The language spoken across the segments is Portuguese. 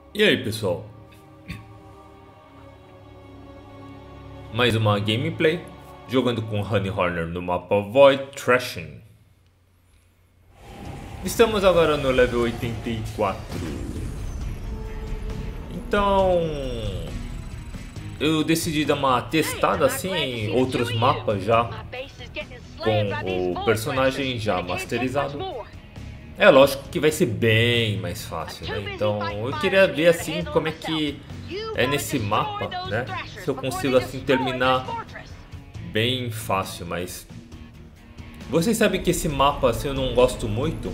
E aí, pessoal? Mais uma gameplay jogando com Honey Horner no mapa Void Thrashing. Estamos agora no level 84. Então, eu decidi dar uma testada assim em outros mapas já com o personagem já masterizado. É lógico que vai ser bem mais fácil, né? Então eu queria ver assim como é que é nesse mapa, né? Se eu consigo assim terminar bem fácil, mas vocês sabem que esse mapa assim eu não gosto muito,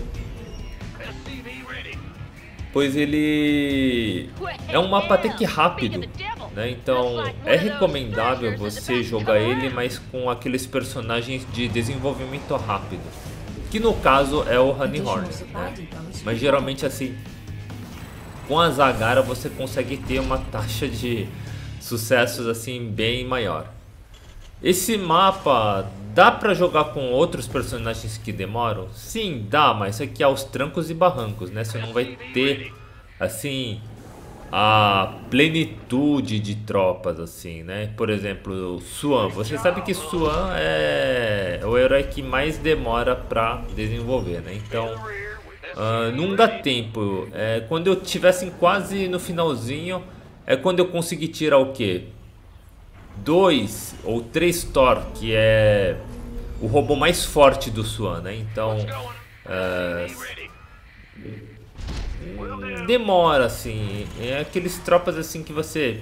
pois ele é um mapa até que rápido, né? Então é recomendável você jogar ele, mas com aqueles personagens de desenvolvimento rápido. Que no caso é o Honey Horner, né? Mas geralmente assim, com a Zagara você consegue ter uma taxa de sucessos assim bem maior. Esse mapa dá pra jogar com outros personagens que demoram? Sim, dá, mas aqui é aos trancos e barrancos, né? Você não vai ter assim a plenitude de tropas assim, né? Por exemplo, Swan. Você sabe que Swan é o herói que mais demora pra desenvolver, né? Então, não dá tempo. Quando eu tivesse quase no finalzinho, é quando eu consegui tirar o quê? Dois ou três Thor, que é o robô mais forte do Swan, né? Então, é, demora assim. É aqueles tropas assim que você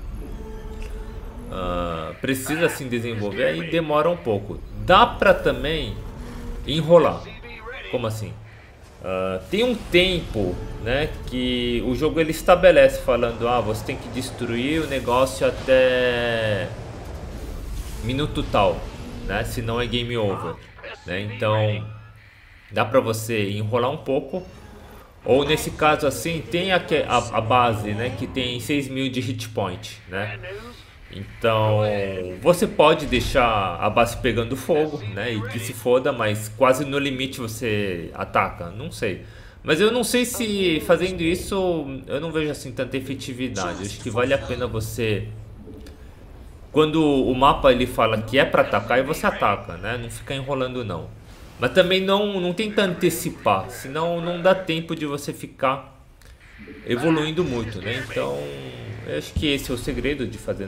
precisa assim desenvolver, aí demora um pouco. Dá pra também enrolar. Como assim? Tem um tempo, né, que o jogo ele estabelece falando, você tem que destruir o negócio até minuto tal, né, senão é game over, né? Então dá pra você enrolar um pouco, ou nesse caso assim tem a base, né, que tem 6.000 de hit point, né? Então você pode deixar a base pegando fogo, né? E que se foda, mas quase no limite você ataca. Não sei. Mas eu não sei se fazendo isso eu não vejo assim tanta efetividade. Acho que vale a pena você. Quando o mapa ele fala que é pra atacar, e você ataca, né? Não fica enrolando não. Mas também não tenta antecipar, senão não dá tempo de você ficar evoluindo muito, né? Então, eu acho que esse é o segredo de fazer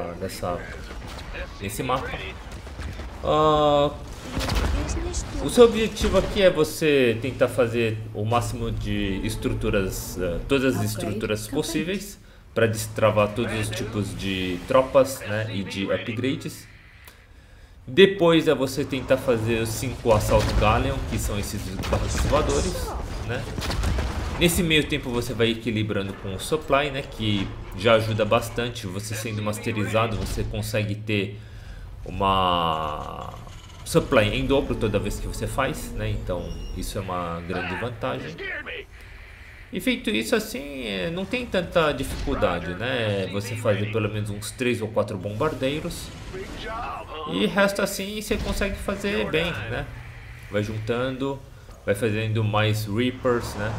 nesse mapa. Ah, o seu objetivo aqui é você tentar fazer o máximo de estruturas, todas as estruturas possíveis para destravar todos os tipos de tropas, né, e de upgrades. Depois é você tentar fazer os 5 Assault Galleon, que são esses barcos voadores, né? Nesse meio tempo você vai equilibrando com o supply, né, que já ajuda bastante. Você sendo masterizado, você consegue ter uma supply em dobro toda vez que você faz, né? Então isso é uma grande vantagem. E feito isso assim, não tem tanta dificuldade, né? Você fazer pelo menos uns 3 ou 4 bombardeiros. E resto assim você consegue fazer bem, né? Vai juntando, vai fazendo mais Reapers, né?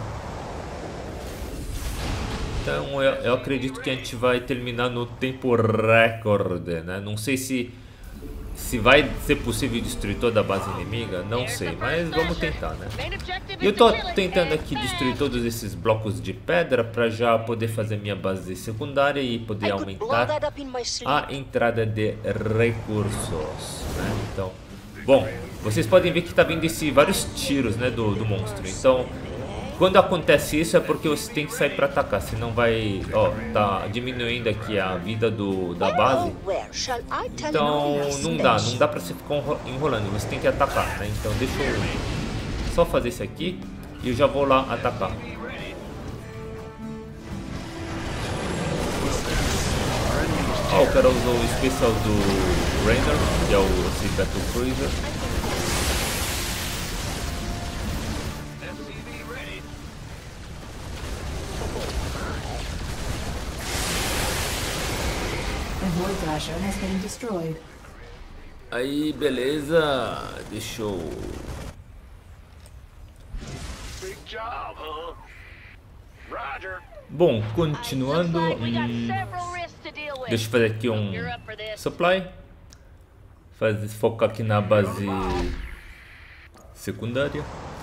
Então eu acredito que a gente vai terminar no tempo recorde, né? Não sei se vai ser possível destruir toda a base inimiga, não sei, mas vamos tentar, né? Eu tô tentando aqui destruir todos esses blocos de pedra para já poder fazer minha base secundária e poder aumentar a entrada de recursos, né? Então, bom, vocês podem ver que tá vindo vários tiros, né, do monstro. Então, quando acontece isso é porque você tem que sair para atacar, senão vai, tá diminuindo aqui a vida da base. Então não dá para você ficar enrolando, você tem que atacar, né? Então deixa eu só fazer isso aqui e eu já vou lá atacar. O cara usou o especial do Rainer, que é esse Battle Cruiser. Aí, beleza. Deixa eu... Big job, huh? Roger. Bom, continuando. Deixa eu fazer aqui um supply. Focar aqui na base secundária.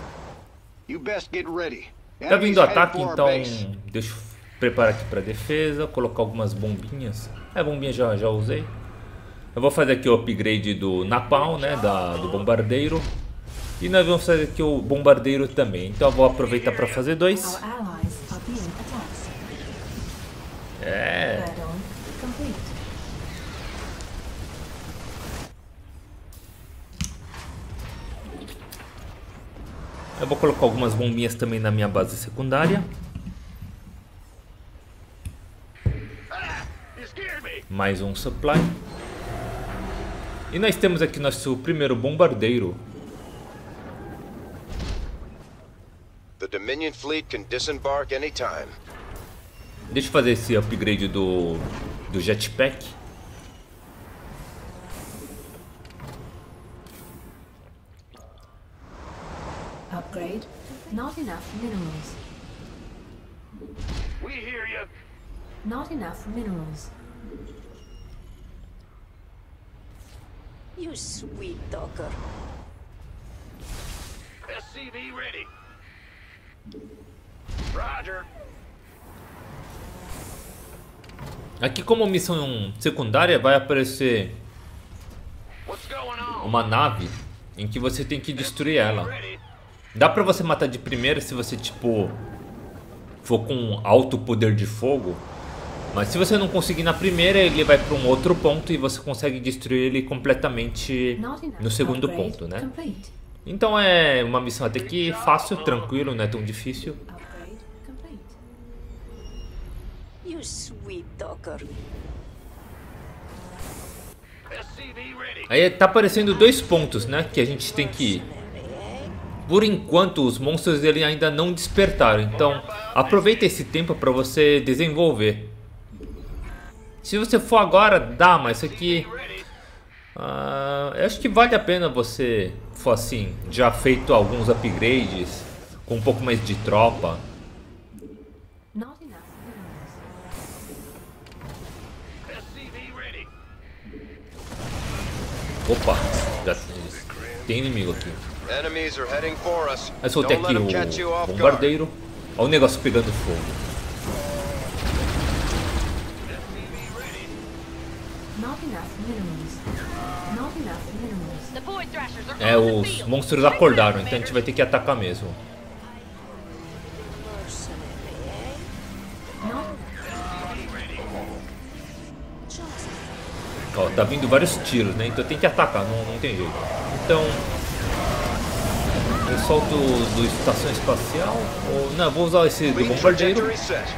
Tá vindo ataque, então deixa eu preparar aqui para defesa. Colocar algumas bombinhas. Bombinha já usei. Eu vou fazer aqui o upgrade do Napalm, né? Do bombardeiro. E nós vamos fazer aqui o bombardeiro também. Então eu vou aproveitar para fazer dois. Eu vou colocar algumas bombinhas também na minha base secundária. Mais um supply. E nós temos aqui nosso primeiro bombardeiro. The Dominion fleet can disembark anytime. Deixa eu fazer esse upgrade do jetpack. Upgrade. Not enough minerals. We hear you. Not enough minerals. You sweet talker. SCV ready. Roger. Aqui como missão secundária vai aparecer What's going on? uma nave em que você tem que destruir ela. Dá pra você matar de primeira se você tipo for com alto poder de fogo. Mas se você não conseguir na primeira, ele vai para um outro ponto e você consegue destruir ele completamente no segundo ponto, né? Então é uma missão até que fácil, tranquilo, não é tão difícil. Upgrade complete. You sweet talker. SCV ready. Aí tá aparecendo dois pontos, né? Que a gente tem que ir. Por enquanto, os monstros ele ainda não despertaram. Então, aproveita esse tempo para você desenvolver. Se você for agora, dá, mas isso aqui... eu acho que vale a pena você for assim, já feito alguns upgrades, com um pouco mais de tropa. Not enough minerals. SCV ready. Opa, já tem inimigo aqui. Enemies are heading for us. Aí soltei Don't aqui let them catch you o off guard. bombardeiro. Olha o negócio pegando fogo. Not enough minerals. Not enough minerals. The Void Thrashers are on the Os field. monstros acordaram, então a gente vai ter que atacar mesmo. Not Ó, tá vindo vários tiros, né? Então tem que atacar, não tem jeito. Então, eu solto do estação espacial. Ou, não, vou usar esse do Fleet bombardeiro. trajectory set.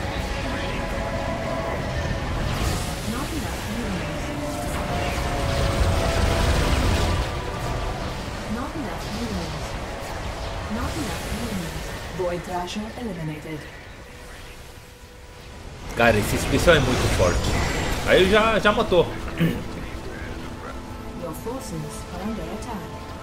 not enough minerals. Not enough minerals. Not enough minerals. Void Thrasher eliminated. Cara, esse especial é muito forte. Aí já matou. Your forces are under attack.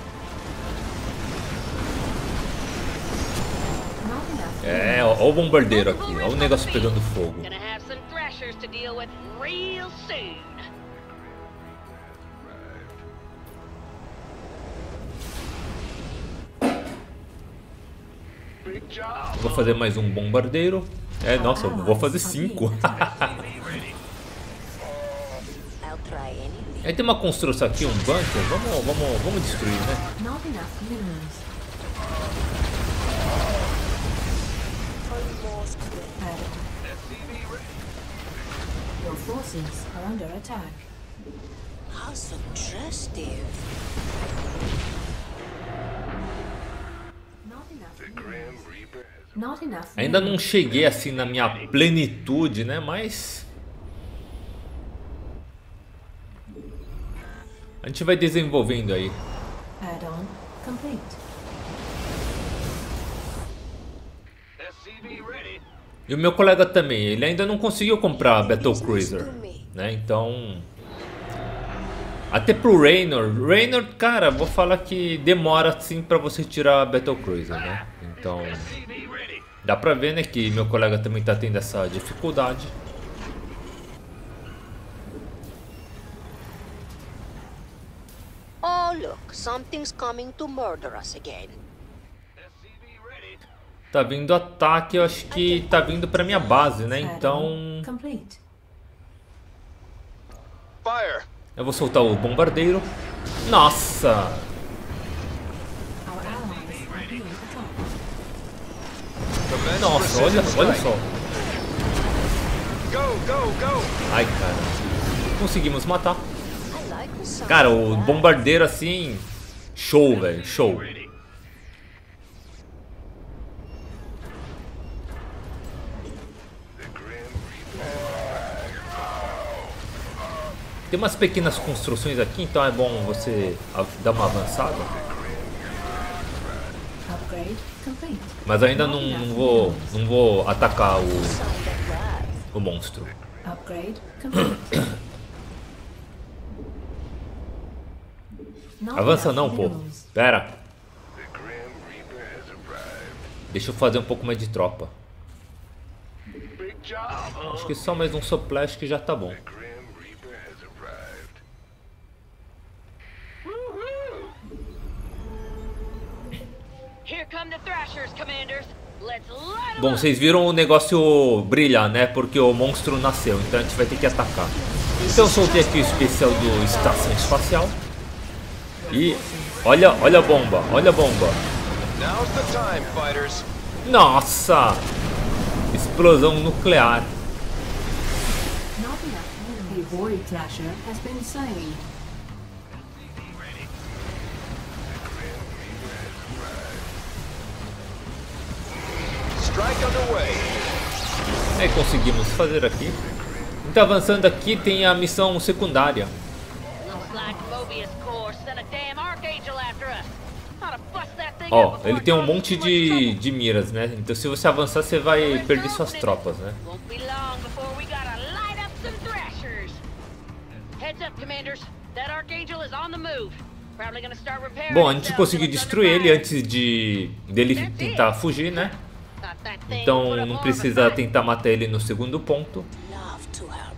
Not enough Ó o bombardeiro aqui. Ó o negócio pegando fogo. Gonna have some Thrashers to deal with real soon. Big job. Vou fazer mais um bombardeiro. Nossa, eu vou fazer 5. I'll try anything. Aí tem uma construção aqui, um bunker. Vamos destruir, né? Not enough minerals. Almost there. Your forces are under attack. How suggestive. Not enough minerals. Not enough Ainda não minerals. cheguei assim na minha plenitude, né? Mas a gente vai desenvolvendo aí. Add-on complete. SCV ready. E o meu colega também, ele ainda não conseguiu comprar a Battle Cruiser, né? Então, até pro Raynor, cara, vou falar que demora assim pra você tirar a Battle Cruiser, né? Então, SCV ready. Dá pra ver, né, que meu colega também tá tendo essa dificuldade. Oh, look, something's coming to murder us again. SCV ready. Tá vindo ataque, eu acho que tá vindo pra minha base, né? Então Complete. Fire! eu vou soltar o bombardeiro. Nossa! Our allies are being attacked. Commence Nossa, olha precision só. strike. Go, go, go! Ai, cara. Conseguimos matar. I like the sound Cara, of o that. bombardeiro assim... Show, velho. Show. Ready. Tem umas pequenas construções aqui, então é bom você dar uma avançada. Upgrade complete. Mas ainda não vou atacar Sound of that. o monstro. Upgrade complete. Not Avança enough não, pô. minerals. Pera. Deixa eu fazer um pouco mais de tropa. Big job, huh? Acho que só mais um splash que já tá bom. Here come the Thrashers, Commanders. Let's light 'em Bom, up. vocês viram o negócio brilhar, né? Porque o monstro nasceu, então a gente vai ter que atacar. Então eu soltei aqui o especial do Estação Espacial. E olha a bomba, olha a bomba. Now's the time, fighters. Nossa! Explosão nuclear. Not enough minerals. The Void Thrasher has been slain. Strike underway. É, conseguimos fazer aqui. Então avançando aqui tem a missão secundária. Looks like Mobius Corps sent a damn Archangel after us. Ought to bust that thing Ó, up before ele it tem um causes monte too much trouble. de miras, né? Então se você avançar você vai perder suas tropas, né? Won't be long before we gotta light up some Thrashers. Heads up, Commanders. That Archangel is on the move. Probably gonna start repairing Bom, a gente itself conseguiu till it's destruir under ele fire. antes dele tentar fugir, né? Thought that thing put Então up não more of a precisa fight. tentar matar ele no segundo ponto. Love to help.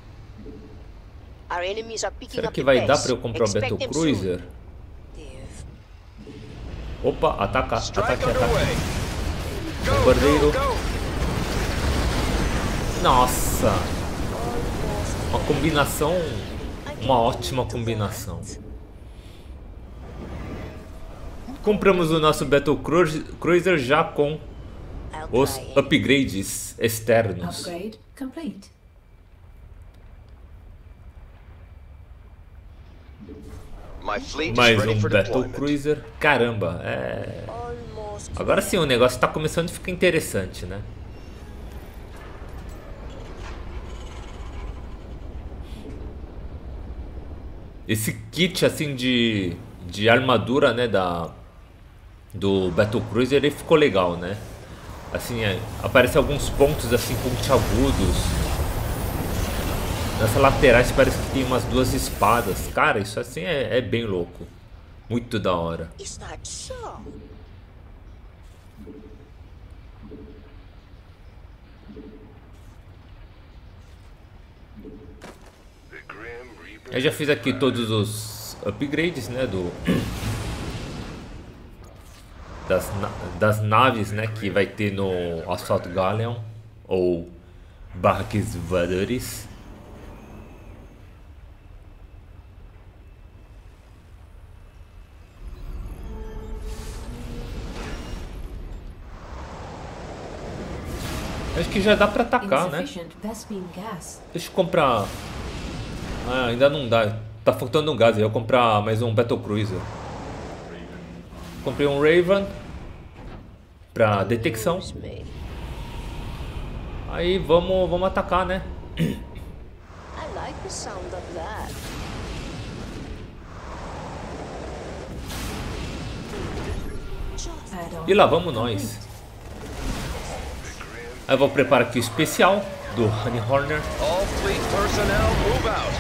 Our enemies are picking Será up que the vai dar pace. pra eu comprar o Expect Battle them soon. Cruiser? Dave. Opa, atacar, Strike ataque, underway. ataque. Go, Bombardeiro. go, go! Nossa! Uma combinação, uma ótima combinação. Compramos o nosso Battle Cruiser já com I'll os try it. upgrades externos. Upgrade complete. My fleet is Mais ready um for Battle deployment. Cruiser. Caramba, é... Almost. Agora sim, o negócio tá começando a ficar interessante, né? Esse kit, assim, de armadura, né, do Battle Cruiser, ele ficou legal, né? Assim, aparece alguns pontos, assim, pontiagudos. Nessas laterais parece que tem umas duas espadas. Cara, isso assim é bem louco. Muito da hora. Is that so? Eu já fiz aqui todos os upgrades, né, das naves, né, que vai ter no Assault Galleon ou barques voadores. Acho que já dá pra atacar, né? Insufficient Vespene gas. Deixa eu comprar. Ah, ainda não dá. Tá faltando um gás. Eu vou comprar mais um Battle Cruiser. Comprei um Raven pra detecção. Excuse me. Aí vamos atacar, né? I like the sound of that. Add-on E lá vamos nós. Aí eu vou preparar aqui o especial do Honey Horner. All fleet personnel move out.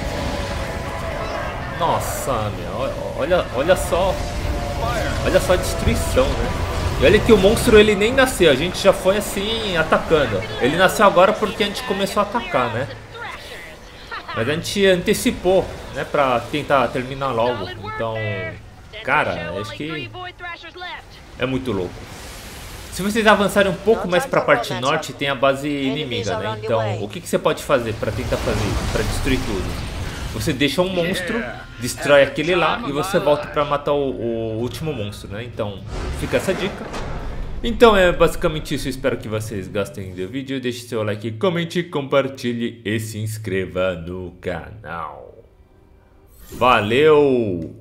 Nossa, meu, olha só. Fire. Olha só a destruição, né? E olha que o monstro ele nem nasceu, a gente já foi assim atacando. Ele nasceu agora porque a gente começou a atacar, né? Mas a gente antecipou, né, pra tentar terminar logo. Então, cara, acho que é muito louco. Se vocês avançarem um pouco mais pra parte norte, tem a base inimiga, né? Então, o que você pode fazer pra tentar fazer isso, pra destruir tudo? Você deixa um monstro, destrói aquele lá e você volta pra matar o último monstro, né? Então, fica essa dica. Então é basicamente isso, eu espero que vocês gostem do vídeo. Deixe seu like, comente, compartilhe e se inscreva no canal. Valeu!